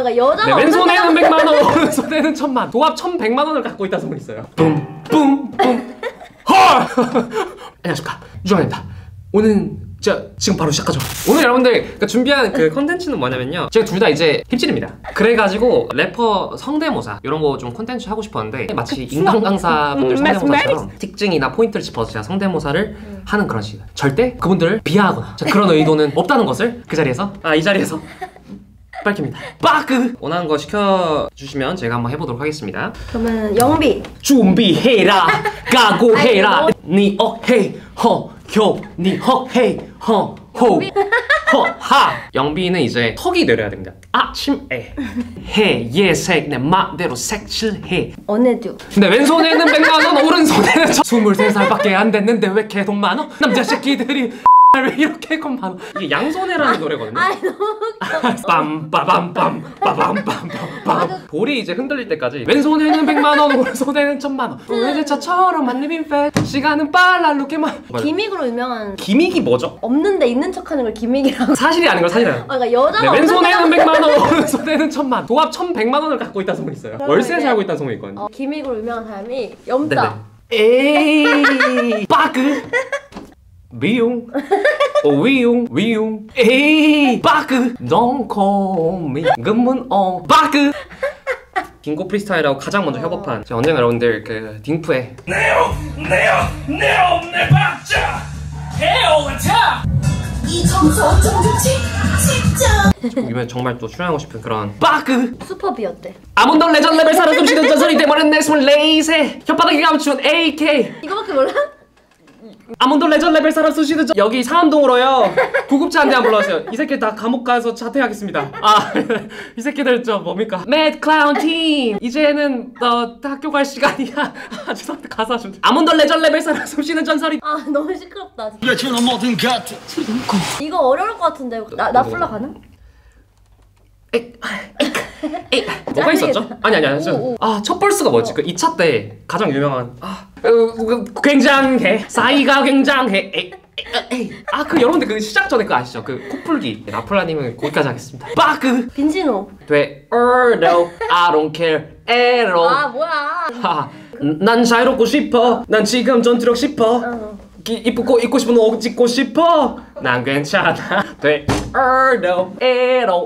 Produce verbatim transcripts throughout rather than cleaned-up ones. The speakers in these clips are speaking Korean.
그러니까 여자가 네, 왼손에는 백만 원, 오른손에는 천만. 도합 천백만 원을 갖고 있다 소문이 있어요. 뿜뿜뿜 헐! 안녕하십니까, 유정환입니다. 오늘 자 지금 바로 시작하죠. 오늘 여러분들 그러니까 준비한 그 컨텐츠는 뭐냐면요, 제가 둘 다 이제 힙질입니다. 그래가지고 래퍼 성대모사 이런 거 좀 컨텐츠 하고 싶었는데 마치 인간 강사분들 성대모사처럼 특징이나 포인트를 짚어서 제가 성대모사를 음. 하는 그런 식이에요. 절대 그분들을 비하하거나 그런 의도는 없다는 것을 그 자리에서 아 이 자리에서 밝힙니다. 빠그! 원하는 거 시켜주시면 제가 한번 해보도록 하겠습니다. 그러면 영비 준비해라 각오해라 니 어헤이 허효 니 허헤이 허호 허하. 영비는 이제 턱이 내려야 됩니다. 아침에 해 예색 내 맘대로 색칠해. 언해듀. 근데 왼손에는 백만 원, 오른손에는 스물세 살밖에 안 됐는데 왜 이렇게 돈 많어? 남자 새끼들이 왜 이렇게 건 많아? 이게 양손해라는 노래거든요. 아이 너무 웃겨. 빰빠밤빰 빠밤빰빰빰. 볼이 이제 흔들릴 때까지 왼손에는 백만 원, 오른손에는 천만 원. 외제차처럼 만리빈 팻 시간은 빨라 루케만. 기믹으로 유명한. 기믹이 뭐죠? 없는데 있는 척하는 걸 기믹이라고. 사실이 아닌 걸 사실이에요. 아, 그러니까 여자가 네, 왼손에는 백만 원, 오른손에는 천만. 도합 천백만 원을 갖고 있다 소문이 있어요. 월세 살고 있다는 소문이 있거든요. 어, 기믹으로 유명한 사람이 염자. 에이 빠그 비용 오 위용 위용 에이 빠그 Don't call me 금문 어 빠그. 딩고 프리스타일하고 가장 먼저 협업한 제가 언젠가 여러분들 그 딩프에 네오 네오 네오 내 박자 해올라타 이 점수 어쩜 좋지 진짜 이번에 정말 또 출연하고 싶은 그런 빠그 슈퍼비 어때? 아몬드 레전 레벨 살아 숨쉬는 전설이 돼버렸네 스물네 혓바닥에 감춘 에이케이 이거밖에 몰라? 아몬드 레전 레벨 살아 숨쉬는 전 여기 상암동으로요 구급차 한 대 안 불러왔어요. 이 새끼 다 감옥 가서 자퇴하겠습니다. 아 이 새끼들 저 뭡니까 매드 클라운 팀 이제는 어 학교 갈 시간이야. 아 죄송합니다. 가사 좀 아몬드 레전 레벨 살아 숨쉬는 전설이. 아 너무 시끄럽다 진짜. 이거 어려울 것 같은데. 나, 나 풀러 가능? 에이, 에이, 뭐가 있었죠? 아니 아니 아니 아 첫 벌스가 뭐였지? 그 이 차 때 가장 유명한 아 어, 굉장해 사이가 굉장해 에이, 에이. 아 그 여러분들 그 시작 전에 그 아시죠? 그 코풀기. 나폴라님은 거기까지 하겠습니다. 빠그 빈지노. 돼 or no I don't care at all. 아 뭐야. 하, 난 자유롭고 싶어. 난 지금 전투력 싶어. 어. 기, 이쁘고 입고 싶은 옷 찍고 싶어. 난 괜찮아. 돼 or no at all.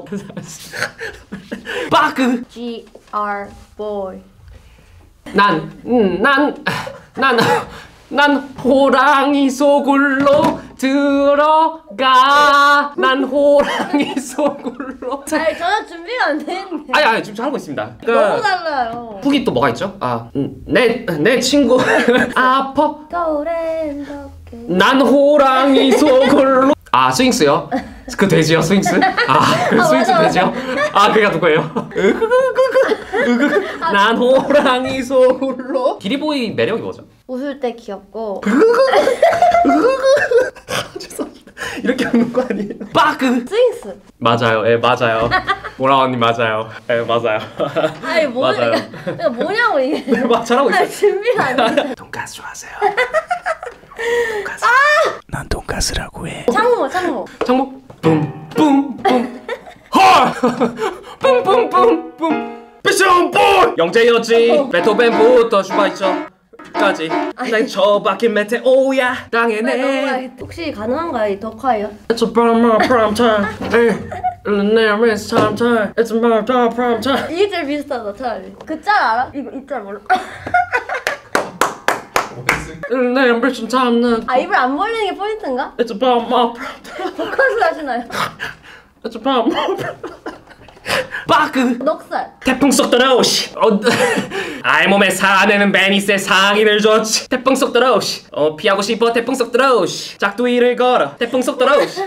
빠그 G R boy. 난, 음, 난, 난, 난 호랑이 속으로 들어가. 난 호랑이 속으로. 아니 전혀 준비가 안 됐는데. 아니 아니 지금 잘하고 있습니다. 너무 달라요. 훅이 또 뭐가 있죠? 아, 내 내 친구 아퍼. 겨울엔 덥게. 난 호랑이 속으로. 아 스윙스요? 그 돼지요 스윙스? 아그 스윙스 맞아, 돼지요? 아 그가 누구예요? 난 호랑이 속으로. 기리보이 매력이 뭐죠? 웃을 때 귀엽고. 죄송합니다. 이렇게 웃는 거 아니에요? 빠그 스윙스. 맞아요. 예 맞아요. 보라 언니 맞아요. 예 맞아요. 아니 뭐냐? 맞아요. 내가 뭐냐고 이게. 네, 막 잘하고 있어요. 준비가 안 돼. 돈가스 좋아하세요? 돈가스. 아! 난 돈가스라고 해. 창모 창모. 창모. 뿜뿜뿜. 헐. 뿜뿜뿜뿜. 패션 보이. 영재였지. 베토벤부터 슈바이처. 까지. 난 저밖에 메테오야. 당연해. 혹시 가능한가요 이 덕화예요? It's a prime prime time. Name is time time. It's a prime time prime time. 이게 제일 비슷하다 차라리. 그 짤 알아? 이거 이 짤 몰라. Name is time now. 아 입을 안 벌리는 게 포인트인가? It's a prime prime time. 복화술 하시나요? It's a prime prime. 빠그 넉살. 태풍 속 들어오시. 어, 알몸에 사내는 베니스의 상인을 줬지. 태풍 속 들어오시. 어 피하고 싶어 태풍 속 들어오시. 짝두이를 걸어 태풍 속 들어오시.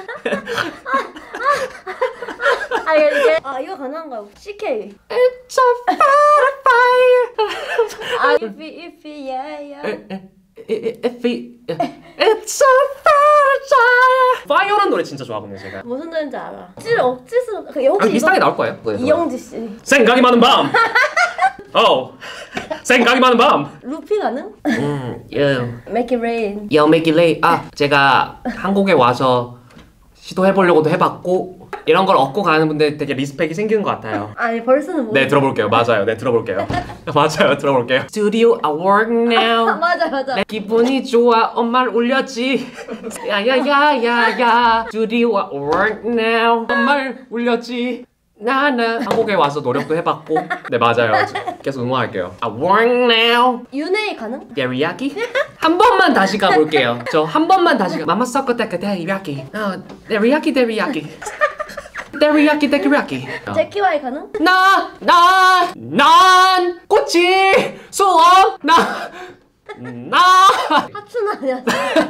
아 이게 아 이거 가능한가요? 씨케이. It's a fire. 아 if if yeah yeah. If it's a fire. Fire라는 노래 진짜 좋아하거든요 제가. 무슨 노래인지 알아. 억지로 억지스러. 그 혹시 아, 비슷하게 나올 거예요. 이영지 씨. 생각이 많은 밤. 어. 생각이 많은 밤. 루피 가능? 음, yeah. Make it rain. Yo, make it late. 아, 제가 한국에 와서 시도해보려고도 해봤고 이런 걸 얻고 가는 분들 되게 리스펙이 생기는 것 같아요. 아니 벌써는 뭐 네 들어볼게요. 맞아요. 네 들어볼게요. 맞아요. 들어볼게요. Studio I work now. 맞아 맞아. 내 기분이 좋아. 엄마를 울렸지. 야야야야야. Studio I work now. 엄마를 울렸지. 나나 한국에 와서 노력도 해봤고. 네 맞아요. 계속 응원할게요. I work now. 윤회이 가능? 데리야끼? 한 번만 다시 가볼게요. 저 한 번만 다시 가. 마마 섞었다가 데리야끼. 어, 데리야끼 데리야끼. 데리야끼 데리야끼. 제키와이 가능? 나, 나, 난 꽃이 수업 나, 나, 하춘아 아니야.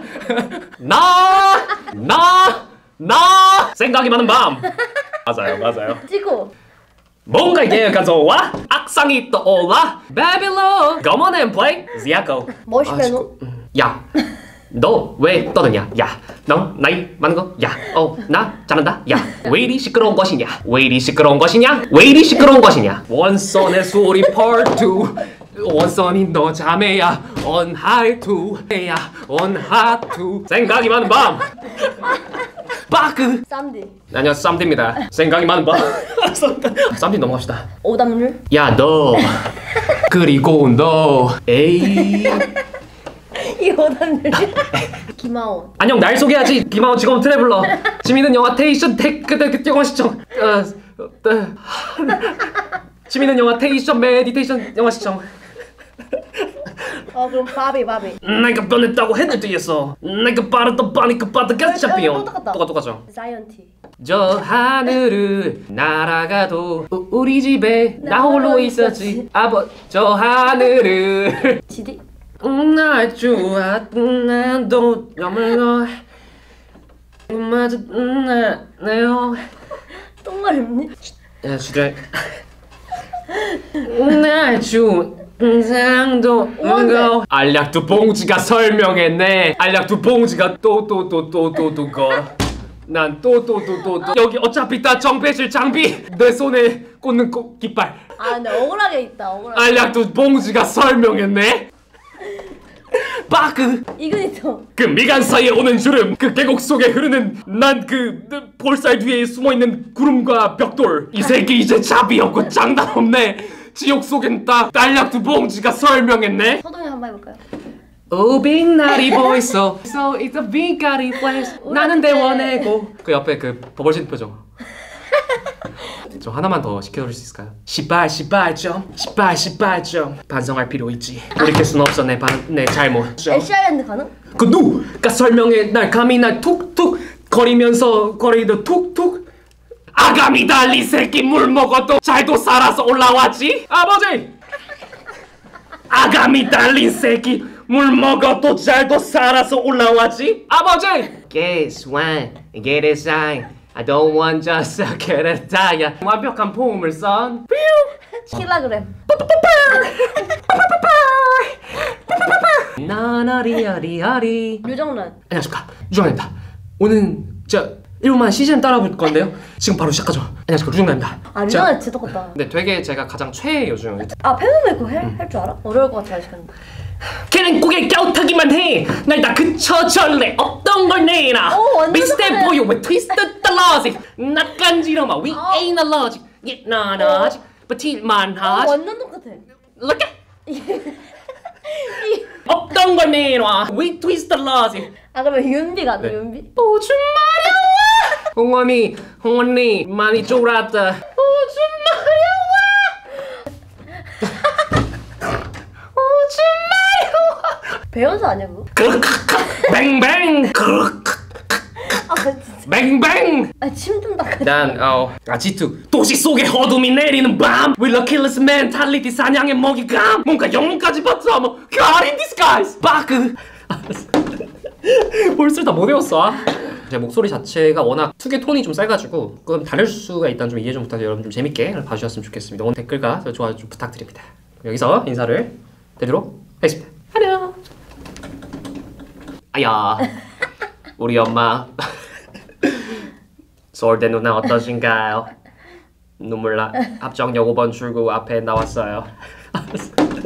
나, 나, 나 생각이 많은 밤. 맞아요, 맞아요. 찍고. 뭔가 얘가 좋아 악상이 떠올라 Babylon Come on and play Ziaco 머시멜로. 야 너 왜 떠드냐 야 너 나이 많은 거야어나 잘한다 야 왜 이리 시끄러운 것이냐 왜 이리 시끄러운 것이냐 왜 이리 시끄러운 것이냐 원선의 소리 part 투 원선이 너 자매야 on high two 야 on hot two 생각이 많은 밤 빠그 쌈디. 아니요 쌈디입니다 생각이 많은 밤 쌈디 넘어갑시다 오답률. 야 너 그리고 너 에이 이 오답률. 김하온. 안녕 날 소개하지 김하온 직원 트래블러 재미있는 영화 테이션 테크 영화 시청 어, 어, 재미있는 영화 테이션 메디테이션 영화 시청 어 그럼 바비 바비. 내가 변했다고 했는데였어 내가 빠르다 빠니까 빠르다 챔피언 똑같다. 똑같 똑같죠 자이언티. 저 하늘을 날아가도 우, 우리 집에 나 홀로 있었지 아버 저 하늘을 지디. 날 좋아 난도 너무 맞아 나네요 똥마렵니? 야 진짜 날 좋아 상도 뭔가 알약 두 봉지가 설명했네 알약 두 봉지가 또 또 또 또 또 또 거 난 또 또 또 또 또 여기 어차피 다 정배실 장비 내 손에 꽂는 꽃 깃발 아 근데 억울하게 있다 억울하게. 알약 두 봉지가 설명했네 빠그 이그니터. 그 미간 사이에 오는 주름 그 계곡 속에 흐르는 난 그 볼살 뒤에 숨어있는 구름과 벽돌 이 새끼 이제 잡이 없고 장단 없네 지옥 속엔 딱 알약 두 봉지가 설명했네 서동이 한번 해볼까요? 오 빛나리 보이소 So it's a 빛깔이 place 나는 대원해고 그 옆에 그 버벌신 표정 저 하나만 더 시켜줄 수 있을까요? 시발 시발 좀 시발 시발 좀 반성할 필요 있지 돌이킬 순 없어 내, 반, 내 잘못 애쉬아일랜드 가능? 그 누가 설명해 날 감히 날 툭툭 거리면서 거리도 툭툭 아가미 달린 새끼 물 먹어도 잘도 살아서 올라왔지 아버지 아가미 달린 새끼 물 먹어도 잘도 살아서 올라왔지 아버지 Guess what get it sign I don't want just a get it die 완벽한 포음을 썬 킬라그램. 나나리아리아리 류정란. 안녕하십니까 유정란입니다 오늘 진짜 일 분만 시즌 따라볼 건데요 지금 바로 시작하죠 안녕하십니까 류정란입니다 아 류정란 진짜 똑같다. 네 되게 제가 가장 최애 요즘 아 팬메이커 할 줄 알아? 어려울 것 같아 아직은. 걔는 고개 갸웃하기만 해날 다 그쳐절래 없던 걸 내놔 오, 완전 비슷해 똑같네. 보여 왜 트위스트 더 logic 낯간지러마 we 어. ain't a logic yeah not 어. logic but til만 어, 하지 완전 똑같아. look at 없던 걸 내놔 we twist the logic 아 그러면 윤비 가능 네. 윤비? 오줌 마려워 홍원이 홍원이 많이 쫄았다 오줌 마려워 오줌 마려워 배연사 아니야 그거? 크크크 뱅뱅 크크크 아 진짜. 뱅뱅 아침 좀 닦아. 난 어, 아지투 도시 속에 어둠이 내리는 밤 With a killer's mentality 사냥의 먹이감 뭔가 영혼까지 버텨 뭐 God in disguise 바그 벌써 다 못 외웠어 제 목소리 자체가 워낙 특유의 톤이 좀 세가지고 그건 다를 수가 있다는 좀 이해 좀 부탁드려요 여러분 좀 재밌게 봐주셨으면 좋겠습니다 오늘 댓글과 좋아요 좀 부탁드립니다 여기서 인사를 드리도록 하겠습니다 안녕 아야 우리 엄마 서울대 누나 어떠신가요? 눈물 나 합정역 오 번 출구 앞에 나왔어요